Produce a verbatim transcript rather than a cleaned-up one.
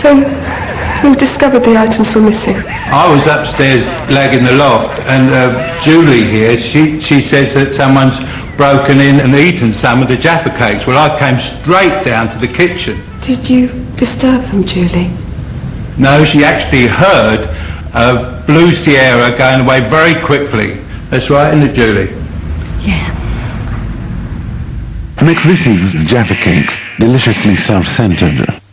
Then, who discovered the items were missing? I was upstairs lagging the loft, and uh, Julie here, she, she says that someone's broken in and eaten some of the Jaffa cakes. Well, I came straight down to the kitchen. Did you disturb them, Julie? No, she actually heard a blue Sierra going away very quickly. That's right, isn't it, Julie? Yeah. McVitie's Jaffa cakes, deliciously self-centered.